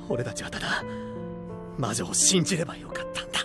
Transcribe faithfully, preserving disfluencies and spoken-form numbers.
俺たちはただ魔女を信じればよかったんだ。